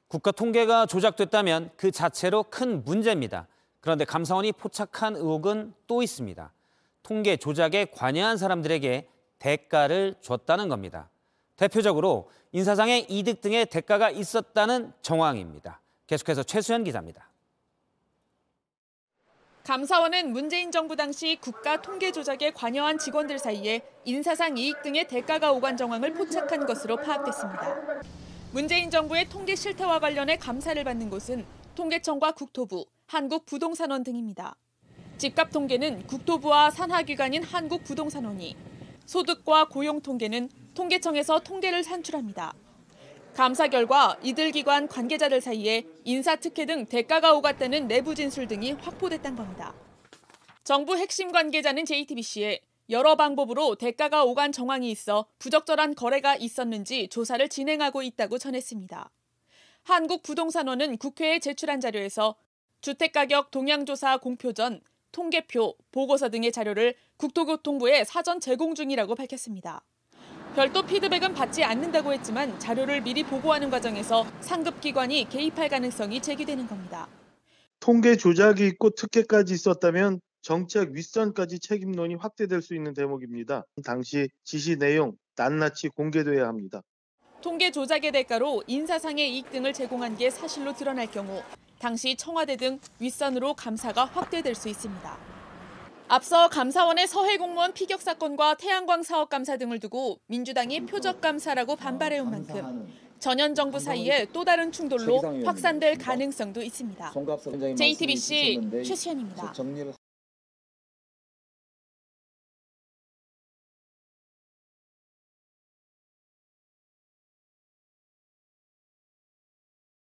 국가 통계가 조작됐다면 그 자체로 큰 문제입니다. 그런데 감사원이 포착한 의혹은 또 있습니다. 통계 조작에 관여한 사람들에게 대가를 줬다는 겁니다. 대표적으로 인사상의 이득 등의 대가가 있었다는 정황입니다. 계속해서 최수연 기자입니다. 감사원은 문재인 정부 당시 국가 통계 조작에 관여한 직원들 사이에 인사상 이익 등의 대가가 오간 정황을 포착한 것으로 파악됐습니다. 문재인 정부의 통계 실태와 관련해 감사를 받는 곳은 통계청과 국토부, 한국부동산원 등입니다. 집값 통계는 국토부와 산하기관인 한국부동산원이, 소득과 고용 통계는 통계청에서 통계를 산출합니다. 감사 결과 이들 기관 관계자들 사이에 인사특혜 등 대가가 오갔다는 내부 진술 등이 확보됐다는 겁니다. 정부 핵심 관계자는 JTBC에 여러 방법으로 대가가 오간 정황이 있어 부적절한 거래가 있었는지 조사를 진행하고 있다고 전했습니다. 한국부동산원은 국회에 제출한 자료에서 주택가격 동향조사 공표 전 통계표, 보고서 등의 자료를 국토교통부에 사전 제공 중이라고 밝혔습니다. 별도 피드백은 받지 않는다고 했지만 자료를 미리 보고하는 과정에서 상급기관이 개입할 가능성이 제기되는 겁니다. 통계 조작이 있고 특혜까지 있었다면 정책 윗선까지 책임론이 확대될 수 있는 대목입니다. 당시 지시 내용 낱낱이 공개돼야 합니다. 통계 조작의 대가로 인사상의 이익 등을 제공한 게 사실로 드러날 경우 당시 청와대 등 윗선으로 감사가 확대될 수 있습니다. 앞서 감사원의 서해 공무원 피격 사건과 태양광 사업 감사 등을 두고 민주당이 표적 감사라고 반발해온 만큼 전현 정부 사이에 또 다른 충돌로 확산될 가능성도 있습니다. JTBC 최수연입니다.